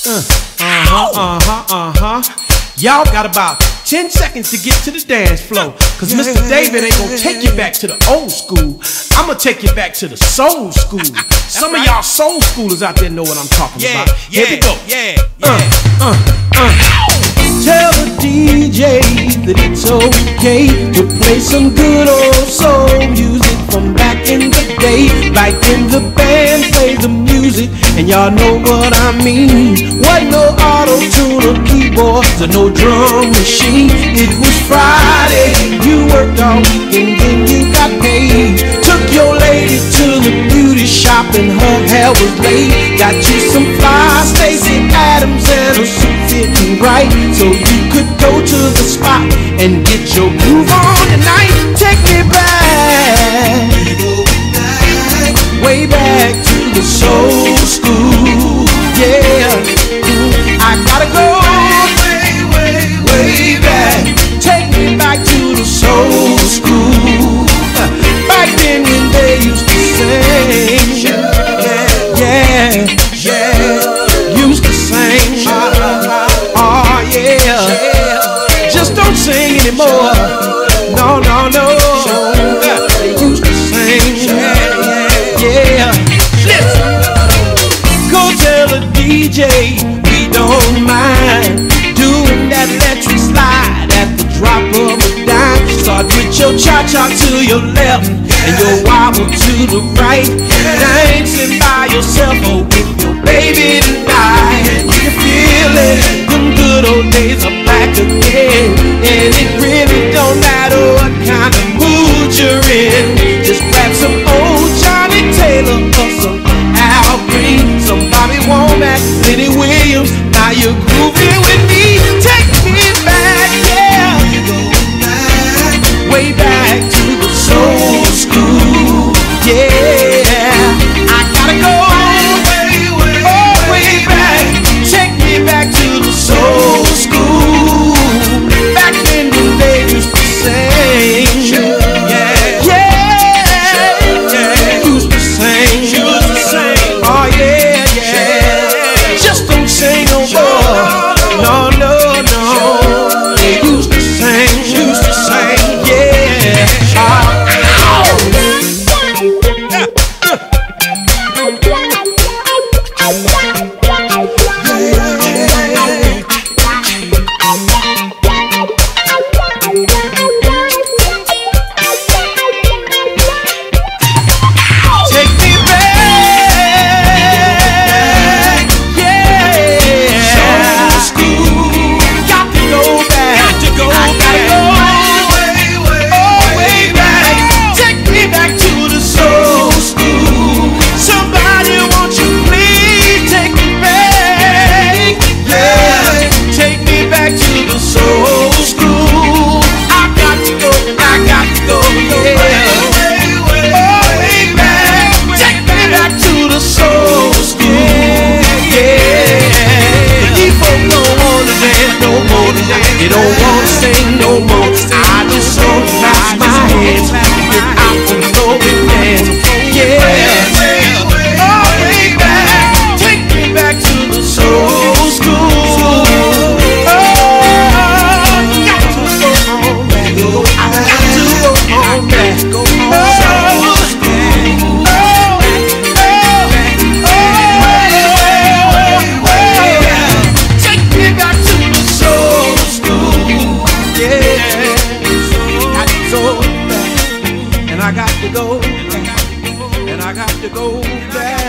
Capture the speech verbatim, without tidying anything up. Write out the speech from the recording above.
Uh, uh-huh, uh-huh, uh-huh. Y'all got about ten seconds to get to the dance floor, cause Mister David ain't gonna take you back to the old school. I'm gonna take you back to the soul school. Some of y'all soul schoolers out there know what I'm talking Yeah, about. yeah, Here we go. yeah, yeah. Uh, uh, uh. Tell the D J that it's okay to play some good old soul music from back in the day. Like when the band played the music, and y'all know what I mean. Wasn't no auto-tune or keyboards or no drum machine. It was Friday, you worked all week and then you got paid. Took your lady to the beauty shop and her hair was laid. Got you some fly Stacey Adams and a suit fitting right, so you could go to the spot and get your groove on tonight. Take me back, way back to the soul school. Yeah, I gotta go way, way, way back. Take me back to the soul school. Back then when they used to sing. Yeah, yeah, yeah. Used to sing. Oh yeah. Just don't sing anymore. No, no, no. They used to sing. Yeah. Listen. Go tell the D J we don't mind doing that electric slide at the drop of a dime. Start with your cha-cha to your left and your wobble to the right. Dancing by yourself or with your baby tonight. And you can feel it, them good old days are back again. And it really don't matter what kind of mood you're in. Just grab some old Johnny Taylor or some Al Green, some Bobby Womack, Lenny Williams. Now you're grooving with me. Take me back, yeah, way back to the soul school. Yeah, I gotta go way, way, oh, way back. Take me back to the soul school. Back then when they used to sing. Yeah, yeah, yeah. Used to sing, used to sing. Oh yeah, yeah. Just don't sing no more. No, no, no. They used to sing, used to sing. Yeah. Oh. You don't wanna sing no more. I just wanna clap my hands, get out on the floor and dance. Yeah, oh way back, take me back to the soul school. Oh, got to go on back. I got to go on back. Soul school. Oh, oh, oh, oh, take me back to the soul school. Yeah, I got to go, and I got to go, and I got to go back.